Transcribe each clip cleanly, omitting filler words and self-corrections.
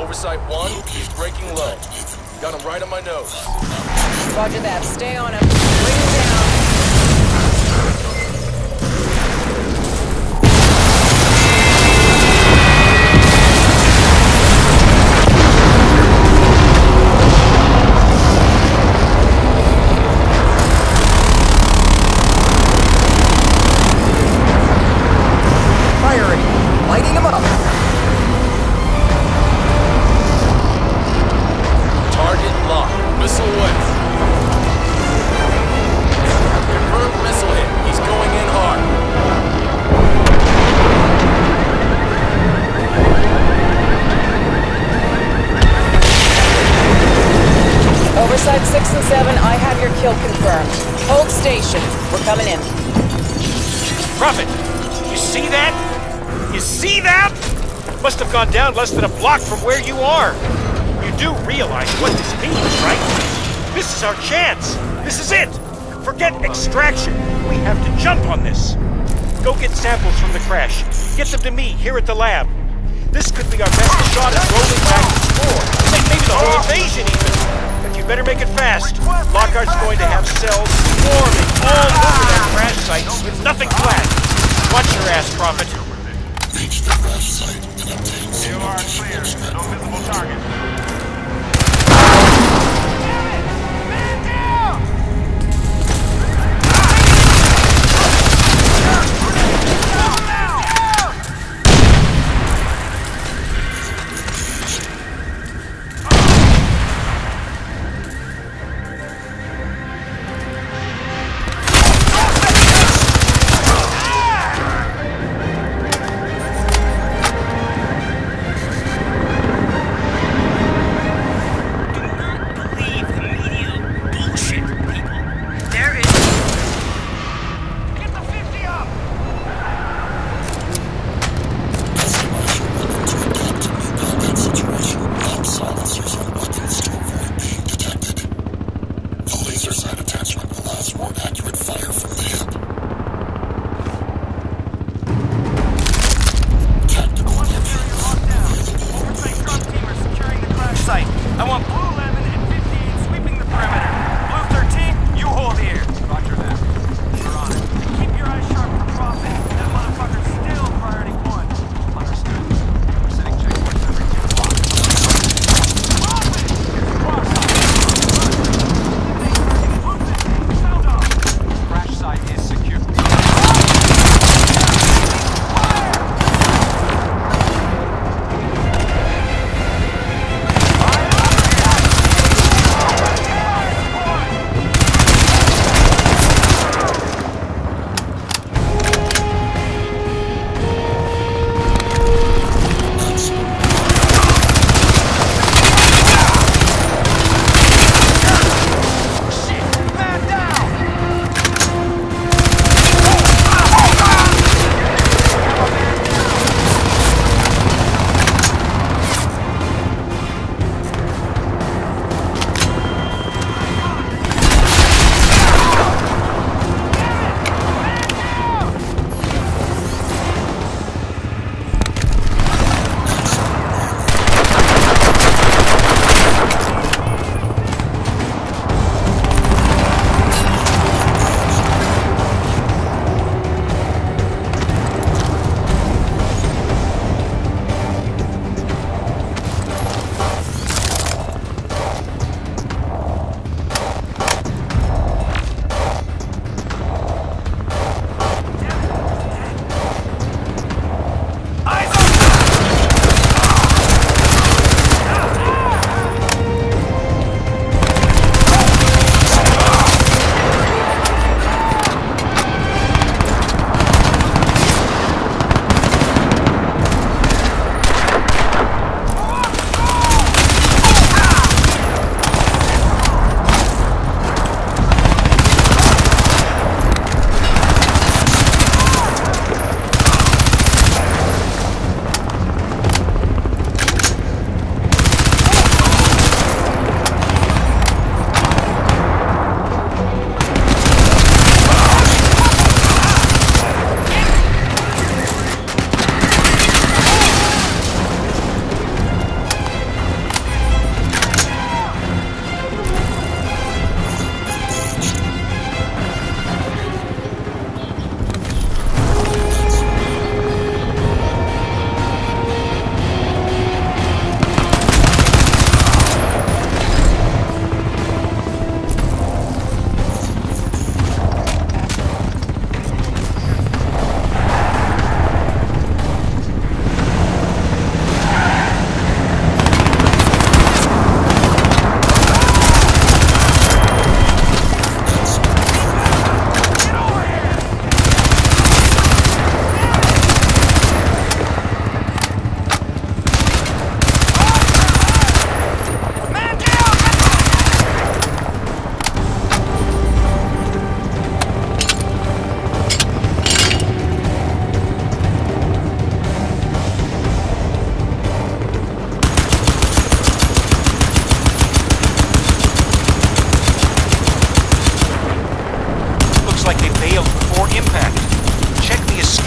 Oversight 1, he's breaking low. Got him right on my nose. Roger that. Stay on him. Bring him down. Firing. Lighting him up. Target locked. Missile west. Confirmed missile hit. He's going in hard. Oversight 6 and 7, I have your kill confirmed. Hold station. We're coming in. Prophet, you see that? You see that? Must have gone down less than a block from where you are. You do realize what this means, right? This is our chance. This is it. Forget extraction. We have to jump on this. Go get samples from the crash. Get them to me here at the lab. This could be our best shot at rolling back the score. Maybe the whole invasion even. But you better make it fast. Lockhart's going to have cells swarming all over that crash site with nothing flat. Watch your ass, Prophet. Reach the crash site and obtain You are clear. No visible target.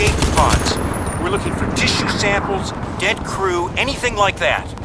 escape pods. We're looking for tissue samples, dead crew, anything like that.